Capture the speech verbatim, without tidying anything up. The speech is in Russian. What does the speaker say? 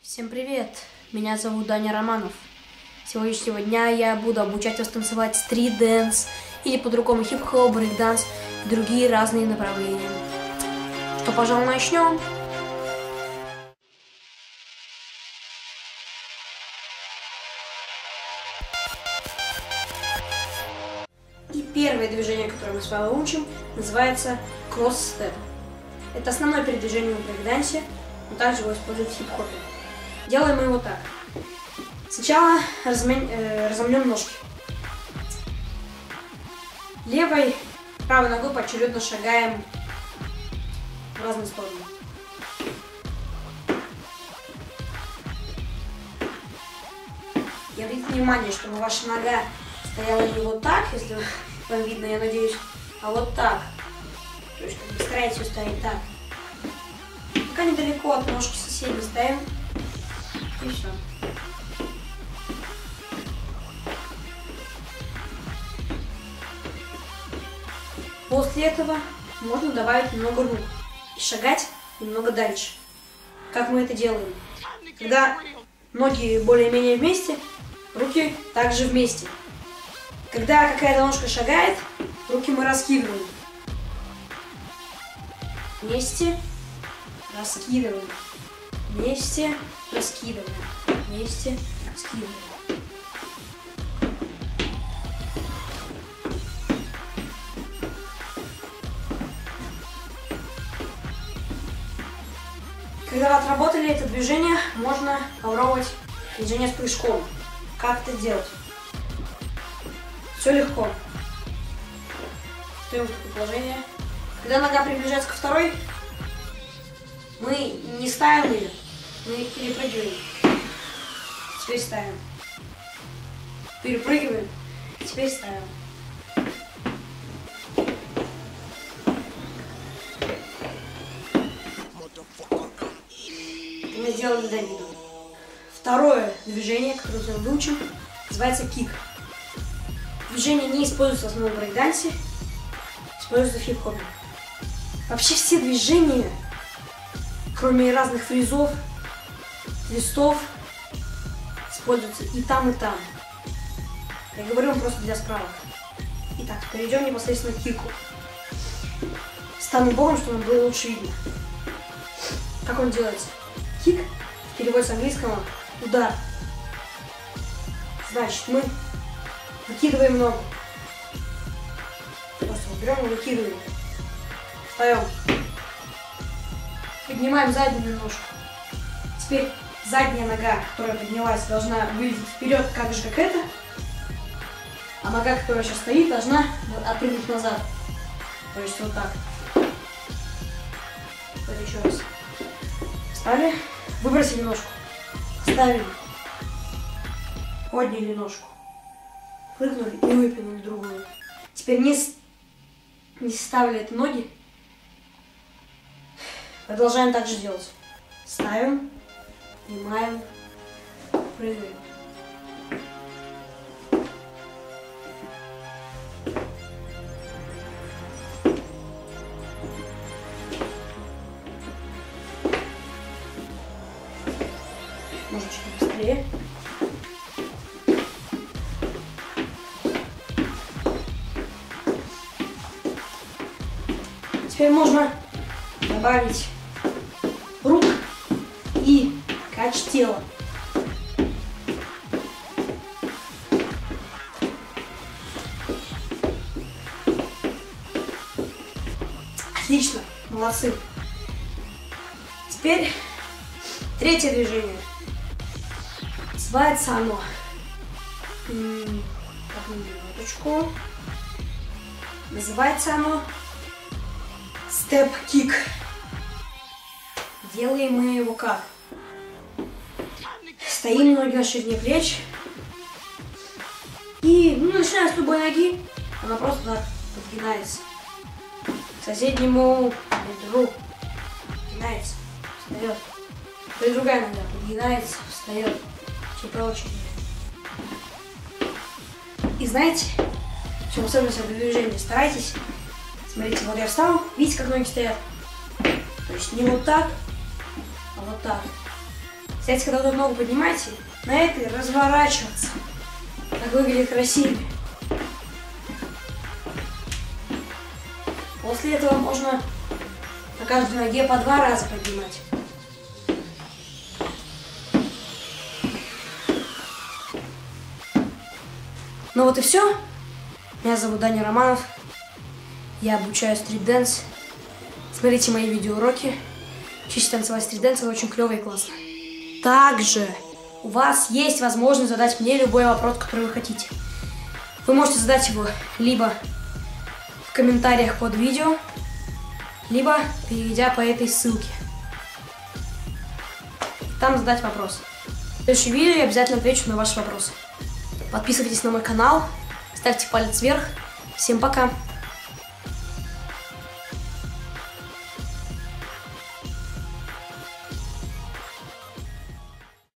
Всем привет! Меня зовут Даня Романов. С сегодняшнего дня я буду обучать вас танцевать стрит-дэнс или по-другому хип-хоп, брейк-данс и другие разные направления. Что, пожалуй, начнем? И первое движение, которое мы с вами учим, называется кросс-степ. Это основное передвижение в брейк-дансе, но также его используют в хип-хопе. Делаем мы его так. Сначала разомнем, э, разомнем ножки. Левой, правой ногой поочередно шагаем в разные стороны. И обратите внимание, чтобы ваша нога стояла не вот так, если вам видно, я надеюсь, а вот так. То есть как бы старайтесь ставить так. Пока недалеко от ножки соседней ставим. И все. После этого можно добавить немного рук и шагать немного дальше. Как мы это делаем? Когда ноги более-менее вместе, руки также вместе. Когда какая-то ножка шагает, руки мы раскидываем. Вместе раскидываем. Вместе раскидываем. Вместе раскидываем. Когда вы отработали это движение, можно попробовать движение с прыжком. Как это делать? Все легко. Стоим в такое положение. Когда нога приближается ко второй, мы не ставим ее, мы их перепрыгиваем. Теперь ставим. Перепрыгиваем. Теперь ставим. Это мы сделали Давиду. Второе движение, которое мы выучим, называется кик. Движение не используется в основном в брейк-дансе, используется в хип-хопе. Вообще все движения, кроме разных фризов, твистов, используются и там, и там. Я говорю вам просто для справок. Итак, перейдем непосредственно к кику. Стану боком, чтобы нам было лучше видно. Как он делается? Кик, в переводе с английского, удар. Значит, мы выкидываем ногу. Просто берем и выкидываем. Встаем. Поднимаем заднюю ножку. Теперь задняя нога, которая поднялась, должна выйти вперед, как же как это. А нога, которая сейчас стоит, должна отпрыгнуть назад. То есть вот так. Вот еще раз. Встали. Выбросили ножку. Ставили. Подняли ножку. Прыгнули и выпрямили другую. Теперь не, не ставили это ноги. Продолжаем так же делать. Ставим, поднимаем, прыгаем. Можно чуть быстрее. Теперь можно добавить рук и кач тела. Отлично, молодцы. Теперь третье движение. Называется оно. Так, минуточку. Называется оно степ-кик. Делаем мы его как? Стоим, ноги на ширине плеч. И, ну, начиная с любой ноги, она просто так подгинается. К соседнему бедру. Подгинается, встает. И другая нога подгинается, встает. Все по очереди. И знаете, в чем особенность этого движения? Старайтесь. Смотрите, вот я встал, видите, как ноги стоят? То есть не вот так, а вот так. Кстати, когда вы ногу поднимаете, на этой разворачиваться. Так выглядит красивее. После этого можно на каждой ноге по два раза поднимать. Ну вот и все. Меня зовут Даня Романов. Я обучаю стрит-дэнс. Смотрите мои видеоуроки. Учитесь танцевать стрит-дэнс, это очень клево и классно. Также у вас есть возможность задать мне любой вопрос, который вы хотите. Вы можете задать его либо в комментариях под видео, либо перейдя по этой ссылке. Там задать вопрос. В следующем видео я обязательно отвечу на ваши вопросы. Подписывайтесь на мой канал, ставьте палец вверх. Всем пока!